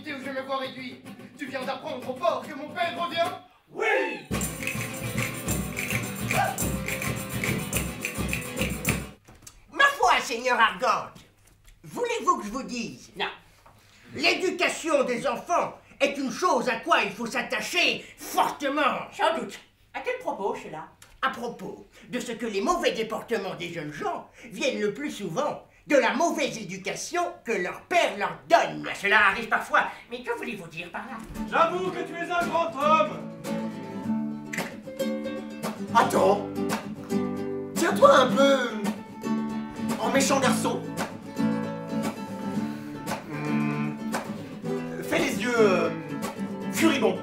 société où je me vois réduit. Tu viens d'apprendre au port que mon père revient? Oui! Ma foi, Seigneur Argante, voulez-vous que je vous dise? Non. L'éducation des enfants est une chose à quoi il faut s'attacher fortement. Sans doute. À quel propos, cela? À propos de ce que les mauvais déportements des jeunes gens viennent le plus souvent de la mauvaise éducation que leur père leur donne. Ah, cela arrive parfois, mais que voulez-vous dire par là? J'avoue que tu es un grand homme! Attends! Tiens-toi un peu en méchant garçon. Fais les yeux furibonds.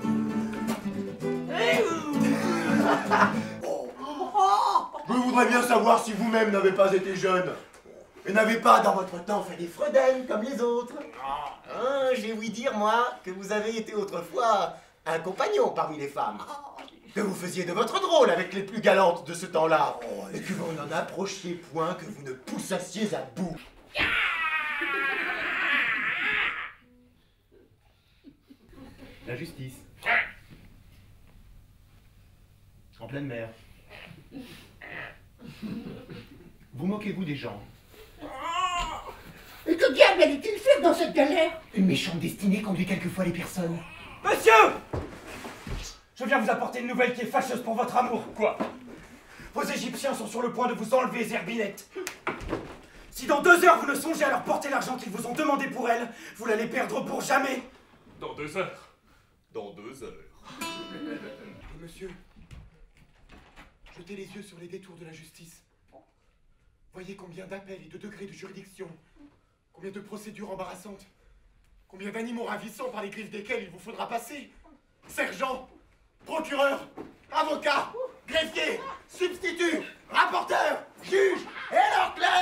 Je voudrais bien savoir si vous-même n'avez pas été jeune. Et n'avez pas dans votre temps fait des fredaines comme les autres. Hein, j'ai ouï dire, moi, que vous avez été autrefois un compagnon parmi les femmes. Que vous faisiez de votre drôle avec les plus galantes de ce temps-là. Et que vous n'en approchiez point, que vous ne poussassiez à bout. La justice. En pleine mer. Vous moquez-vous des gens? Et que diable allait-il faire dans cette galère? Une méchante destinée conduit quelquefois les personnes. Monsieur! Je viens vous apporter une nouvelle qui est fâcheuse pour votre amour. Quoi? Vos Égyptiens sont sur le point de vous enlever Zerbinette. Si dans 2 heures vous ne songez à leur porter l'argent qu'ils vous ont demandé pour elle, vous l'allez perdre pour jamais. Dans 2 heures. Dans 2 heures. Monsieur, jetez les yeux sur les détours de la justice. Voyez combien d'appels et de degrés de juridiction. Combien de procédures embarrassantes. Combien d'animaux ravissants par les griffes desquels il vous faudra passer. Sergent, procureur, avocat, greffier, substitut, rapporteur, juge et leur clerc.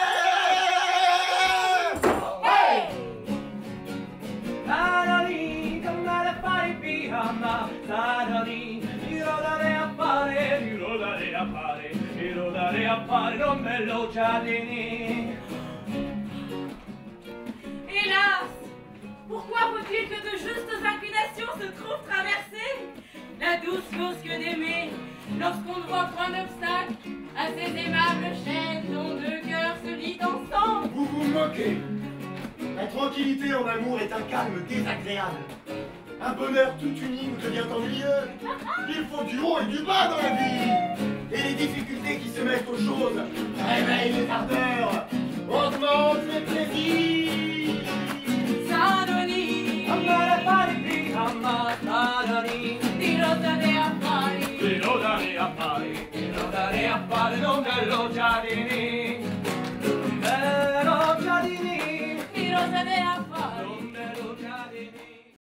Hélas! Pourquoi faut-il que de justes inclinations se trouvent traversées? La douce cause que d'aimer, lorsqu'on ne voit point d'obstacle à ces aimables chaînes dont 2 cœurs se lient ensemble. Vous vous moquez. La tranquillité en amour est un calme désagréable. Un bonheur tout uni nous devient ennuyeux. Il faut du haut et du bas dans la vie. Et les difficultés qui se mettent aux choses réveillent les ardeurs, augmentent les plaisirs. Sadoni, amare pari Sadoni, dirò dare affari, Dirò dare affari, non bello giardini.